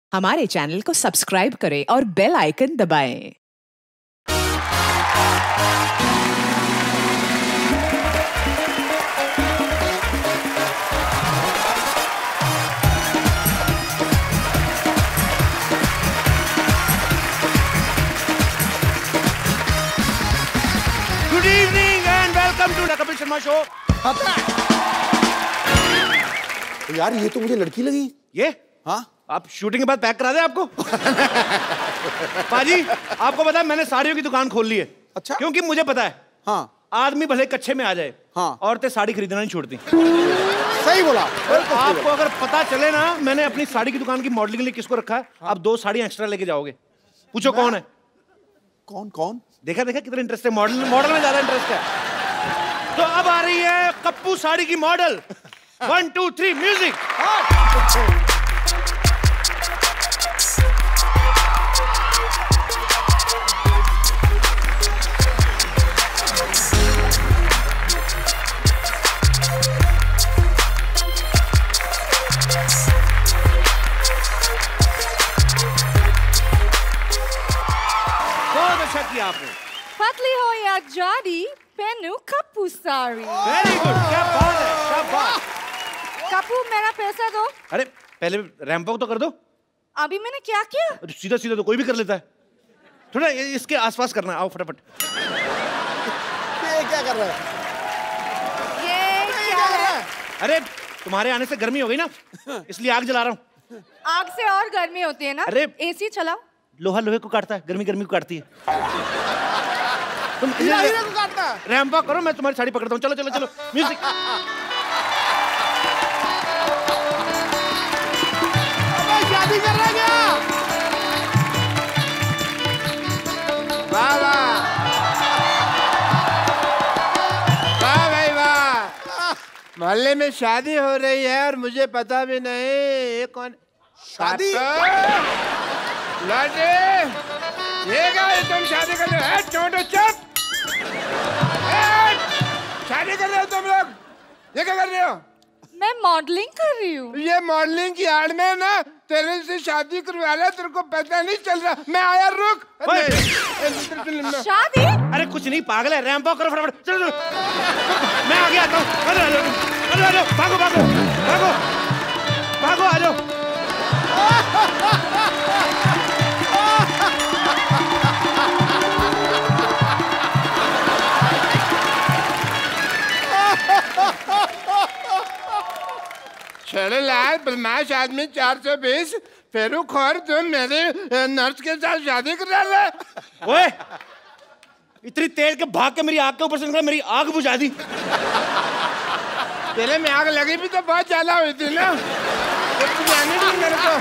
हमारे चैनल को सब्सक्राइब करें और बेल आइकन दबाएं। Good evening and welcome to the Kapil Sharma Show. यार ये तो मुझे लड़की लगी। ये? हाँ? आप शूटिंग के बाद पैक करा दे आपको। पाजी, आपको पता है मैंने साड़ियों की दुकान खोल ली है। अच्छा? क्योंकि मुझे पता है। हाँ। आदमी भले कच्चे में आ जाए। हाँ। औरतें साड़ी खरीदना नहीं छोड़ती। सही बोला। आपको अगर पता चले ना, मैंने अपनी साड़ी की दुकान की मॉडलिंग के लिए किसको रखा है, आप 2 साड़ियां एक्स्ट्रा लेके जाओगे। पूछो कौन है? कौन? देखा कितना इंटरेस्ट है, मॉडल में ज्यादा इंटरेस्ट है। तो अब आ रही है कप्पू साड़ी की मॉडल। 1 2 3 म्यूजिक। बहुत अच्छा किया आपने। पतली हो या जाडी, पहनू कप्पू साड़ी। वेरी गुड, क्या बात है, क्या बात। कप्पू मेरा पैसा दो। अरे पहले रैंप वॉक तो कर दो। अभी मैंने क्या किया? सीधा सीधा तो कोई भी कर लेता है, थोड़ा इसके आसपास करना है। आओ फटाफट। ये क्या कर रहा है? ये क्या है? अरे तुम्हारे आने से गर्मी हो गई ना, इसलिए आग जला रहा हूँ। आग से और गर्मी होती है ना। अरे एसी चलाओ। लोहा लोहे को काटता है, गर्मी गर्मी को काटती है। तुम हीरा को काटता है। रैंप वॉक करो, मैं तुम्हारी साड़ी पकड़ता हूँ। चलो चलो चलो, म्यूजिक। शादी कर रहा है क्या? वाह वाह वाह भाई वाह। मोहल्ले में शादी हो रही है और मुझे पता भी नहीं। ये कौन शादी? लौटे ये क्या है, तुम शादी कर रहे हो? छोटो चुप। शादी कर रहे हो तुम लोग? ये क्या कर रहे हो? मैं मॉडलिंग कर रही हूँ। ये मॉडलिंग की आड़ में ना तेरे से शादी करवा रहा, तेरे को पता नहीं चल रहा। मैं आया, रुक। शादी? अरे कुछ नहीं, पागल है। रैंप वॉक करो फटाफट। चलो चलो, मैं आगे आता हूँ। आ जाओ, भागो भागो भागो भागो, आ जाओ। चलो लाल बदमाश आदमी 420 फेरू खोर, तुम मेरे नर्स के साथ शादी करा रहे। ओए, इतनी तेज के भाग के मेरी आग के ऊपर से निकला, मेरी आग बुझा दी। तेरे में आग लगी भी तो बहुत ज्यादा हुई थी ना, बुझाने दी मेरे को।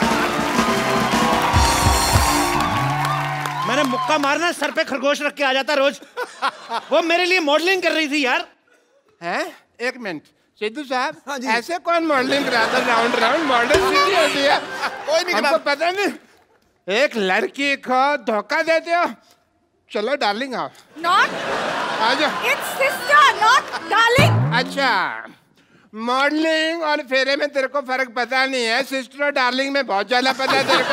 मैंने मुक्का मारना, सर पे खरगोश रख के आ जाता रोज। वो मेरे लिए मॉडलिंग कर रही थी यार। हैं? एक मिनट सिद्धू साहब, हाँ जी। ऐसे कौन मॉडलिंग कराता? राउंड राउंड मॉडल सीधी होती है। कोई नहीं हमको पता नहीं। एक लड़की को धोखा देते हो। चलो डार्लिंग आओ, Not. आ जाओ। It's sister, not darling. अच्छा, मॉडलिंग और फेरे में तेरे को फर्क पता नहीं है। सिस्टर और डार्लिंग में बहुत ज्यादा पता है तेरे को।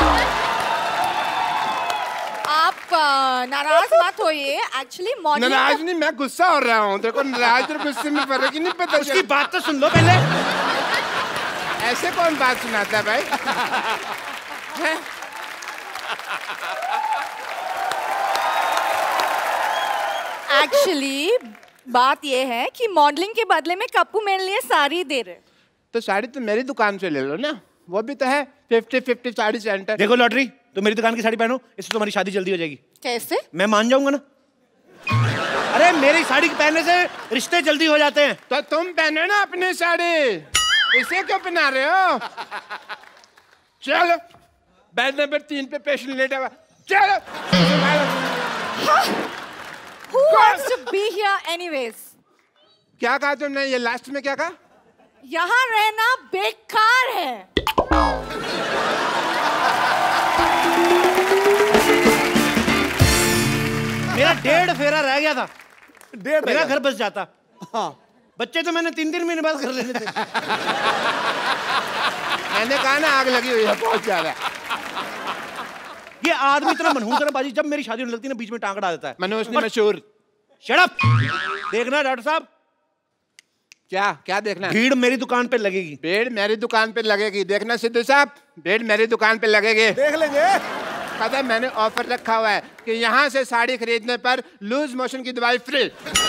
आप नाराज मत होइए। Actually modelling. नाराज नहीं, मैं गुस्सा हो रहा हूँ। देखो नाराज और गुस्से में फर्क ही नहीं पता। उसकी बात तो सुन लो पहले। ऐसे कौन बात सुनाता है भाई? हैं? एक्चुअली बात ये है कि मॉडलिंग के बदले में कप्पू मेरे लिए साड़ी दे रहे। तो साड़ी तो मेरी दुकान से ले लो ना, वो भी तो है 50-50 साड़ी सेंटर। देखो लॉटरी, तो मेरी दुकान की साड़ी पहनो, इससे तुम्हारी शादी जल्दी हो जाएगी। कैसे? मैं मान जाऊंगा ना। अरे मेरी साड़ी पहनने से रिश्ते जल्दी हो जाते हैं। तो तुम पहनो ना अपनी साड़ी, इसे क्यों पहना रहे हो? चलो बेड नंबर 3 पे पेशेंट लेटा हुआ। चलो। Who wants to be here anyways? क्या कहा तुमने? ये लास्ट में क्या कहा? यहाँ रहना बेकार है। मेरा 1.5 फेरा रह गया था, मेरा घर बस जाता। हाँ। बच्चे तो मैंने 3-3 महीने बाद कर लेने थे। मैंने कहा ना आग लगी हुई है बहुत ज्यादा। ये आदमी इतना मनहूस है ना बाजी, जब मेरी शादी होने लगती है ना बीच में टांग अड़ा देता है। मनोज ने मशहूर। Shut up. देखना डॉक्टर साहब, क्या क्या देखना? भीड़ मेरी दुकान पे लगेगी। भीड़ मेरी दुकान पे लगेगी। देखना सिद्धू साहब, भीड़ मेरी दुकान पे लगेगी। देख लेंगे। पता है मैंने ऑफर रखा हुआ है कि यहाँ से साड़ी खरीदने पर लूज मोशन की दवाई फ्री।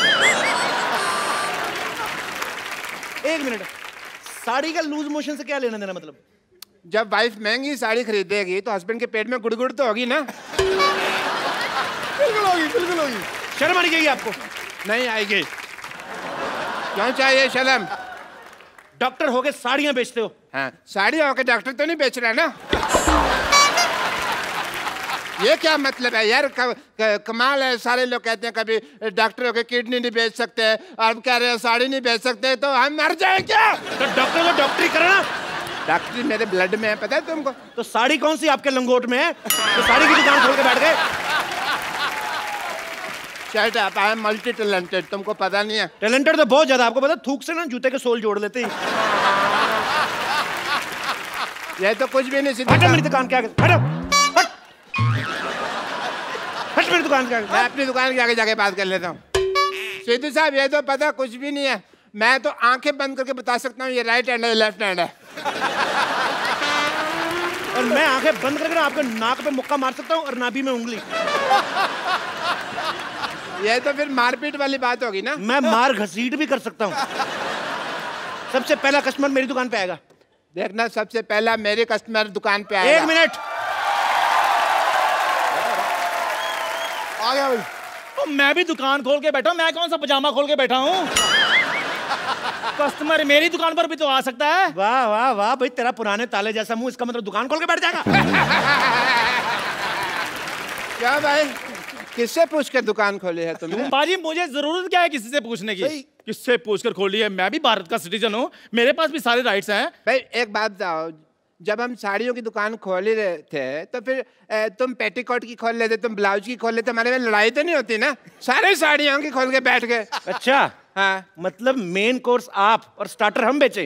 एक मिनट, साड़ी का लूज मोशन से क्या लेना देना? मतलब जब वाइफ महंगी साड़ी खरीदेगी तो हस्बैंड के पेट में गुड़गुड़ तो होगी ना। बिल्कुल होगी, बिल्कुल होगी। शर्म आनी चाहिए आपको। नहीं आएगी। क्यों चाहिए शर्म? डॉक्टर होके साड़ियां बेचते हो। हाँ, साड़ी होके डॉक्टर तो नहीं बेच रहा ना। ये क्या मतलब है यार? कमाल है। सारे लोग कहते हैं कभी डॉक्टर होके किडनी नहीं बेच सकते और कह रहे हैं साड़ी नहीं बेच सकते, तो हम मर जाए क्या? तो डॉक्टर को डॉक्टरी करना। डॉक्टरी मेरे ब्लड में है, पता है तुमको? तो साड़ी कौन सी आपके लंगोट में है? तो साड़ी की दुकान खोल के बैठ गए। Shut up, I am multi talented. तुमको पता नहीं है? टैलेंटेड तो बहुत ज्यादा। आपको पता, थूक से ना जूते के सोल जोड़ लेते हैं। ये तो कुछ भी नहीं। हट मेरी दुकान के आगे, हट मेरी दुकान के आगे। मैं अपनी दुकान के आगे जाके बात कर लेता हूँ। सिद्धू साहब, ये तो पता कुछ भी नहीं है। मैं तो आंखें बंद करके बता सकता हूँ ये राइट हैंड है लेफ्ट हैंड है। और मैं आंखें बंद करके आपके नाक पे मुक्का मार सकता हूँ और नाभि में उंगली। ये तो फिर मारपीट वाली बात होगी ना। मैं मार घसीट भी कर सकता हूँ। सबसे पहला कस्टमर मेरी दुकान पे आएगा। देखना, सबसे पहला मेरे कस्टमर दुकान पे आएगा। 1 मिनट। आ गया भाई। तो मैं भी दुकान खोल के बैठा हूँ। मैं कौन सा पजामा खोल के बैठा हूँ? कस्टमर मेरी दुकान पर भी तो आ सकता है। वाह वाह वाह भाई, तेरा पुराने ताले जैसा मुंह, इसका मतलब दुकान खोल के बैठ जाएगा। क्या भाई, किससे पूछ कर दुकान खोली है तुमने? बाजी मुझे जरूरत क्या है किसी से पूछने की? किससे पूछकर खोली है? मैं भी भारत का सिटीजन हूँ, मेरे पास भी सारे राइट्स हैं। भाई एक बात बताओ, जब हम साड़ियों की दुकान खोल ही रहे थे तो फिर तुम पेटीकोट की खोल लेते, तुम ब्लाउज की खोल लेते, हमारे में लड़ाई तो नहीं होती ना? सारे साड़ियों की खोल के बैठ गए। अच्छा, हाँ, मतलब मेन कोर्स आप और स्टार्टर हम बेचे।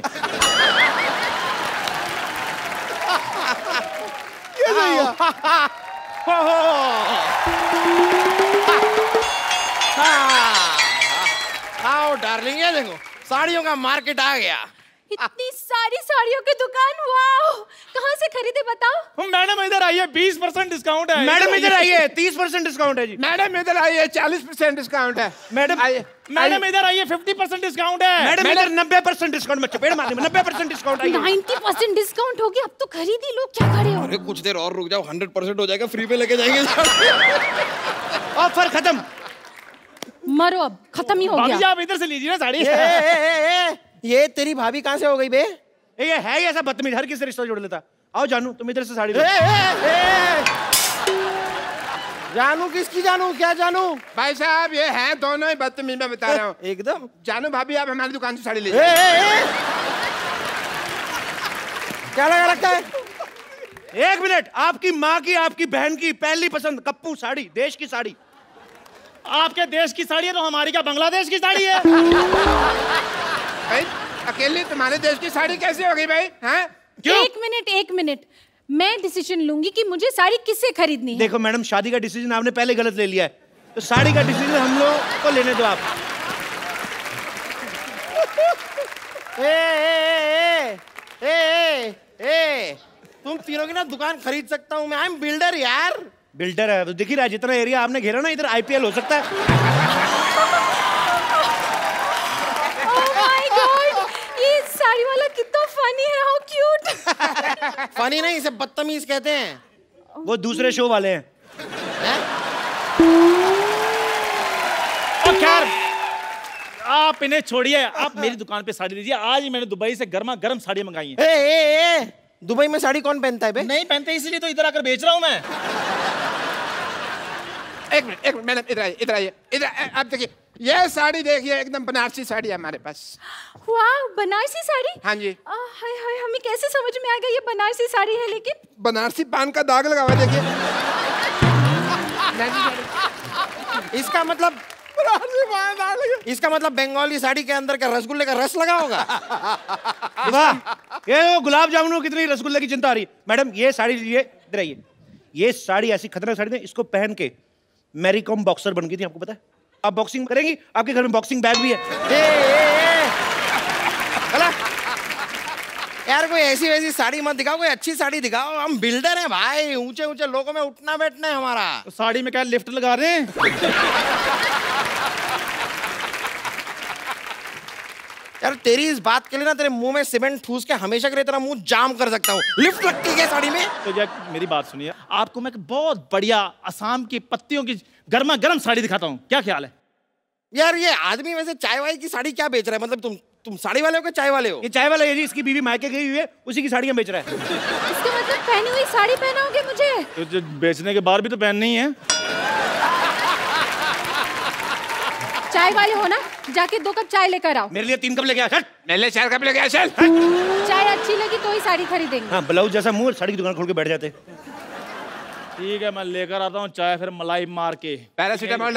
ये सही है। आओ डार्लिंग, ये देखो साड़ियों का मार्केट आ गया। इतनी सारी साड़ियों की दुकान, वाओ! कहाँ से खरीदे बताओ? मैडम इधर आइए, 20% डिस्काउंट है। मैडम इधर आइए, 30% डिस्काउंट है जी। मैडम इधर आइए, 40% डिस्काउंट है। मैडम आइए, मैडम इधर आइए, 50% डिस्काउंट है। मैडम इधर 90% डिस्काउंट में चपेट मारने में 90% डिस्काउंट आइए। 90% डिस्काउंट हो गया। अब तो खरीद ही लो, क्या खड़े हो? अरे कुछ देर और रुक जाओ, 100% हो जाएगा, फ्री पे लेके जाएंगे। ऑफर खत्म। मरो, अब खत्म ही हो भाभी गया। जी आप इधर से लीजिए ना साड़ी। ये तेरी भाभी कहाँ से हो गई बे? ये है ही ऐसा बदतमीज, हर किसी से रिश्ता जोड़ लेता। आओ जानू, तुम इधर से साड़ी लो। जानू किसकी जानू? क्या जानू? भाई साहब ये हैं दोनों ही बदतमीज, मैं बता रहा हूँ एकदम। जानू भाभी, आप हमारी दुकान से साड़ी लीजिए। क्या लगा रखा है? 1 मिनट। आपकी माँ की, आपकी बहन की पहली पसंद कप्पू साड़ी, देश की साड़ी। आपके देश की साड़ी है तो हमारी क्या बांग्लादेश की साड़ी है? भाई अकेले तुम्हारे देश की साड़ी कैसे हो गई भाई? हैं? क्यों? एक मिनट, मैं डिसीजन लूंगी कि मुझे साड़ी किससे खरीदनी है। देखो मैडम, शादी का डिसीजन आपने पहले गलत ले लिया है, तो साड़ी का डिसीजन हम लोग को लेने दो आप। तुम तीनों की ना दुकान खरीद सकता हूँ मैं। आई एम बिल्डर यार। बिल्डर है तो दिख ही रहा है, जितना एरिया आपने घेरा ना, इधर IPL हो सकता है। Oh my God! ये साड़ी वाला कितना फनी है, हाउ क्यूट। फनी नहीं, इसे बदतमीज कहते हैं। वो दूसरे शो वाले हैं। खैर आप इन्हें छोड़िए, आप मेरी दुकान पे साड़ी लीजिए। आज ही मैंने दुबई से गर्मा गर्म साड़ी मंगाई है। दुबई में साड़ी कौन पहनता है बे? नहीं पहनते, इसलिए तो इधर आकर बेच रहा हूँ मैं। एक मिनट मैडम, इधर आइए, इधर आइए, इधर। आप देखिए ये साड़ी, देखिए एकदम बनारसी साड़ी है हमारे पास। वाह, बनारसी साड़ी? हाँ जी। हाय हाय, हमें कैसे समझ में आएगा ये बनारसी साड़ी है? लेकिन बनारसी पान का दाग लगा हुआ है, देखिए। इसका मतलब इसका मतलब बंगाली साड़ी के अंदर का रसगुल्ले का रस लगा होगा। वाह, ये वो गुलाब जामुनों कितनी रसगुल्ले की चिंता आ रही है। मैडम ये साड़ी लीजिए, इधर आइए। ये साड़ी ऐसी खतरनाक साड़ी थी, इसको पहन के मैरी कॉम बॉक्सर बन गई थी, आपको पता है? आप बॉक्सिंग करेंगी, आपके घर में बॉक्सिंग बैग भी है। चला यार, कोई ऐसी वैसी साड़ी मत दिखाओ, कोई अच्छी साड़ी दिखाओ। हम बिल्डर हैं भाई, ऊंचे ऊंचे लोगों में उठना बैठना है हमारा। तो साड़ी में क्या लिफ्ट लगा रहे हैं? यार तेरी इस बात के लिए ना तेरे मुंह में सीमेंट ठूस के हमेशा के लिए तेरा मुंह जाम कर सकता हूँ। लिफ्ट लगती है साड़ी में? तो जैक मेरी बात सुनिए, आपको मैं एक बहुत बढ़िया असम की पत्तियों की गर्मा गर्म साड़ी दिखाता हूँ, क्या ख्याल है? यार ये आदमी वैसे चाय वाय की साड़ी क्या बेच रहा है? मतलब तुम साड़ी वाले हो कि चाय वाले हो? ये चाय वाला है जी, इसकी बीवी मायके गई हुई है, उसी की साड़ियां बेच रहा है। इसका मतलब पहनी हुई साड़ी पहनाओगे मुझे? तो जो बेचने के बाद भी तो पहननी है। चाय वाले हो ना, जाके 2 कप चाय लेकर आओ। मेरे लिए 3 कप लेके आ। मेरे लिए 4 कप लेके आ चल। चाय अच्छी लगी तो ही साड़ी खरीदेंगे। हाँ, ब्लाउज जैसा मुंह, साड़ी की दुकान खोल के बैठ जाते। ठीक है, मैं लेकर आता हूँ चाय, फिर मलाई मार के। पैरासीटामोल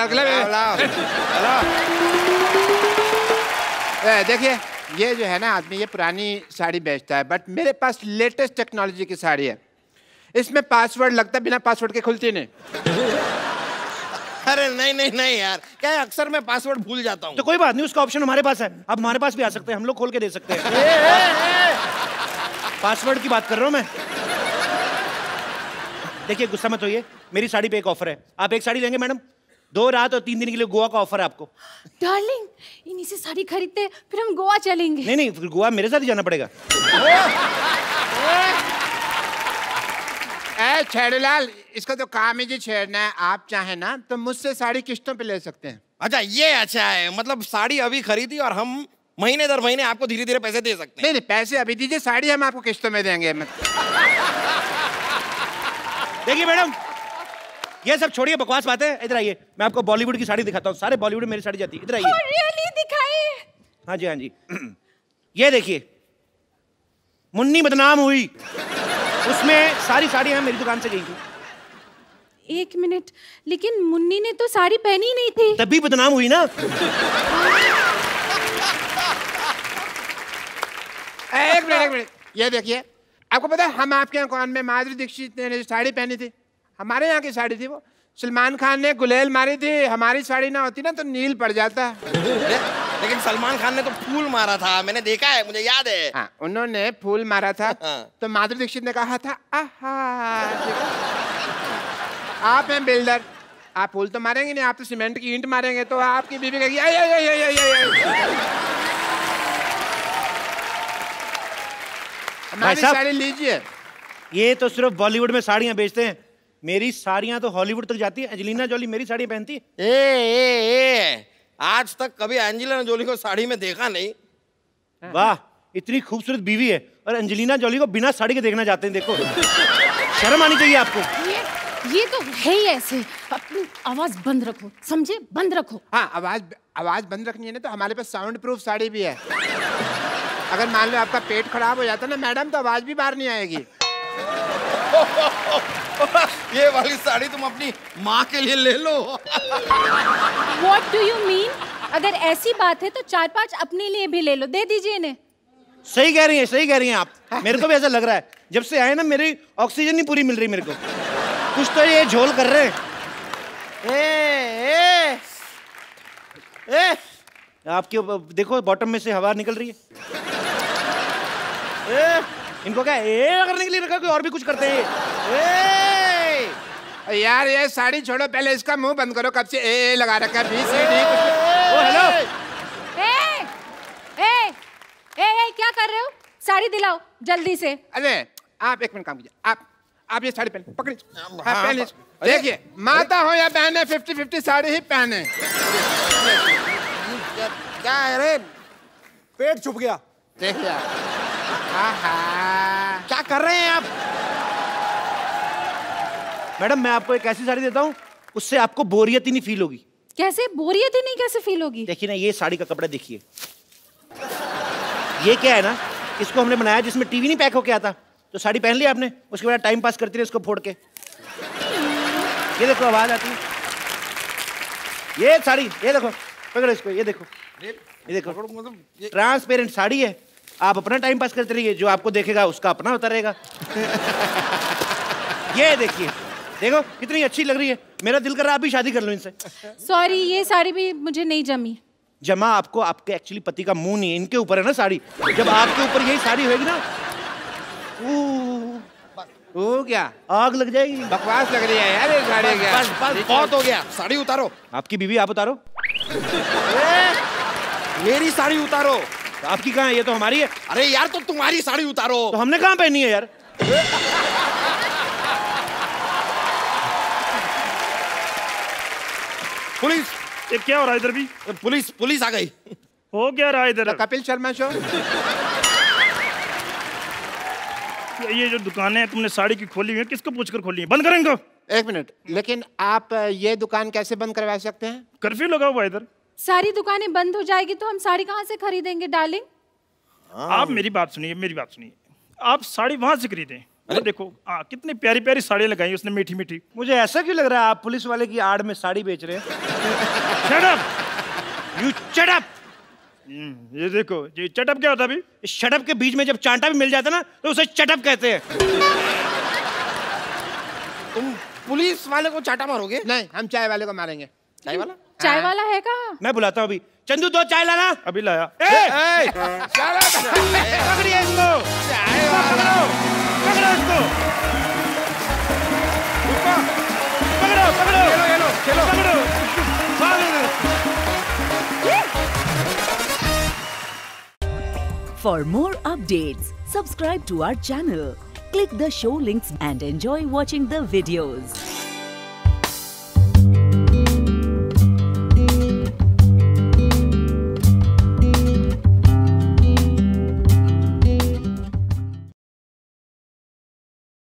देखिए, ये जो है ना आदमी, ये पुरानी साड़ी बेचता है, बट मेरे पास लेटेस्ट टेक्नोलॉजी की साड़ी है। इसमें पासवर्ड लगता है, बिना पासवर्ड के खुलती नहीं। अरे नहीं यार, क्या है अक्सर मैं पासवर्ड भूल जाता हूँ। तो कोई बात नहीं, उसका ऑप्शन हमारे पास है, आप हमारे पास भी आ सकते हैं, हम लोग खोल के दे सकते हैं। पासवर्ड की बात कर रहा हूँ मैं। देखिए गुस्सा मत होइए, मेरी साड़ी पे एक ऑफर है। आप एक साड़ी लेंगे मैडम, 2 रात और 3 दिन के लिए गोवा का ऑफर है आपको। डार्लिंग, इन्हीं से साड़ी खरीदते फिर हम गोवा चलेंगे। नहीं, फिर गोवा मेरे साथ ही जाना पड़ेगा। छेड़ूलाल, इसका तो काम ही जी छेड़ना है। आप चाहे ना तो मुझसे साड़ी किस्तों पे ले सकते हैं। अच्छा, ये अच्छा है, मतलब साड़ी अभी खरीदी और हम महीने दर महीने आपको धीरे धीरे पैसे दे सकते हैं। नहीं, पैसे अभी दीजिए, साड़ी हम आपको किस्तों में देंगे। देखिए मैडम, ये सब छोड़िए, बकवास बातें। इधर आइए, मैं आपको बॉलीवुड की साड़ी दिखाता हूँ। सारे बॉलीवुड में मेरी साड़ी जाती है। इधर आइए। रियली दिखाइए। हाँ जी। ये देखिए, मुन्नी बदनाम हुई, उसमें सारी साड़ियां मेरी दुकान से गई थी। 1 मिनट, लेकिन मुन्नी ने तो साड़ी पहनी नहीं थी। तभी बदनाम हुई ना। एक मिनट, ये देखिए, आपको पता है हम आपके यहाँ कौन में माधुरी दीक्षित ने जो साड़ी पहनी थी, हमारे यहाँ की साड़ी थी वो। सलमान खान ने गुलेल मारी थी, हमारी साड़ी ना होती ना तो नील पड़ जाता। लेकिन सलमान खान ने तो फूल मारा था, मैंने देखा है, मुझे याद है। हाँ, उन्होंने फूल मारा था तो माधुरी दीक्षित ने कहा था आहा। आप हैं बिल्डर, आप फूल तो मारेंगे नहीं, आप तो सीमेंट की ईंट मारेंगे। तो आपकी बीवी कहेगी हमारी साड़ी लीजिए। ये तो सिर्फ बॉलीवुड में साड़ियां बेचते हैं, मेरी साड़ियां तो हॉलीवुड तक जाती है। एंजेलिना जोली मेरी साड़ियां पहनती है। ए, आज तक कभी एंजेलिना जोली को साड़ी में देखा नहीं। वाह, इतनी खूबसूरत बीवी है और एंजेलिना जोली को बिना साड़ी के देखना चाहते हैं। देखो, शर्म आनी चाहिए आपको। ये तो है ही ऐसे। अपनी आवाज बंद रखो, समझे? बंद रखो। हाँ, आवाज बंद रखनी है ना, तो हमारे पास साउंड प्रूफ साड़ी भी है। अगर मान लो आपका पेट खराब हो जाता ना मैडम, तो आवाज भी बाहर नहीं आएगी। ये वाली साड़ी तुम अपनी माँ के लिए ले लो। What do you mean? अगर ऐसी बात है तो 4-5 अपने लिए भी ले लो, दे दीजिए इन्हें। सही कह रही हैं आप। मेरे को भी ऐसा लग रहा है, जब से आए ना मेरी ऑक्सीजन नहीं पूरी मिल रही मेरे को। कुछ तो ये झोल कर रहे हैं। आपके देखो बॉटम में से हवा निकल रही है। इनको क्या करने के लिए रखा, कोई और भी कुछ करते हैं। यार ये साड़ी छोड़ो, पहले इसका मुंह बंद करो। कब से ए लगा रखा है, BCD। ओ हेलो, क्या कर रहे हो? साड़ी दिलाओ जल्दी से। अरे आप 1 मिनट काम कीजिए। आप ये साड़ी पहने, पकड़िए। पहले देखिए, माता हो या बहने, 50-50 साड़ी ही पहने। क्या है रे? पेट छुप गया। देखिए क्या कर रहे हैं आप? मैडम मैं आपको एक ऐसी साड़ी देता हूँ, उससे आपको बोरियत ही नहीं फील होगी। कैसे बोरियत ही नहीं कैसे फील होगी? देखिए ना, ये साड़ी का कपड़ा देखिए। ये क्या है ना, इसको हमने बनाया जिसमें टीवी नहीं पैक होके आता। तो साड़ी पहन ली आपने, उसके बाद टाइम पास करती रही इसको फोड़ के। ये देखो आवाज आती है। ये साड़ी, ये देखो, पकड़ो इसको, ये देखो, ये देखो, ट्रांसपेरेंट साड़ी है। आप अपना टाइम पास करते रहिए, जो आपको देखेगा उसका अपना होता रहेगा। ये देखिए, देखो कितनी अच्छी लग रही है। मेरा दिल कर रहा है आप भी शादी कर लो इनसे। सॉरी, ये साड़ी भी मुझे नहीं जमी। जमा आपको आपके एक्चुअली पति का मुंह नहीं है, इनके ऊपर है ना साड़ी। जब आपके ऊपर यही साड़ी होगी ना, वो क्या आग लग जाएगी। बकवास लग रही है यार ये साड़ी। क्या बस बहुत हो गया, साड़ी उतारो। आपकी बीवी आप उतारो। मेरी साड़ी उतारो। तो आपकी कहाँ है? ये तो हमारी है। अरे यार तो तुम्हारी साड़ी उतारो। तो हमने कहाँ पहनी है यार? पुलिस, ये क्या हो रहा है इधर भी? पुलिस, पुलिस आ गई। हो क्या रहा है इधर? कपिल शर्मा शो। ये जो दुकानें तुमने साड़ी की खोली हुई है, किसको पूछकर खोली है? बंद करें इनको। एक मिनट, लेकिन आप ये दुकान कैसे बंद करवा सकते हैं? कर्फ्यू लगा हुआ है इधर। सारी दुकानें बंद हो जाएगी तो हम साड़ी कहाँ से खरीदेंगे डार्लिंग? आप मेरी बात सुनिए, मेरी बात सुनिए। आप साड़ी वहां से खरीदें। और देखो कितनी प्यारी प्यारी साड़ियाँ लगाई उसने, मीठी मीठी। मुझे ऐसा क्यों लग रहा है आप पुलिस वाले की आड़ में साड़ी बेच रहे हैं? Shut up! You shut up! ये देखो, ये चटअप क्या होता है अभी? इस शटअप के बीच में जब चांटा भी मिल जाता ना तो उसे चटअप कहते हैं। तुम पुलिस वाले को चाटा मारोगे? नहीं, हम चाय वाले को मारेंगे। चाय वाला? चाय वाला है कहाँ? मैं बुलाता हूँ अभी। चंदू 2 चाय लाना। अभी लाया। पकड़िए इसको, पकड़ो इसको, पकड़ो पकड़ो, चलो पकड़ो। For more updates, subscribe to our channel, click the show links and enjoy watching the videos.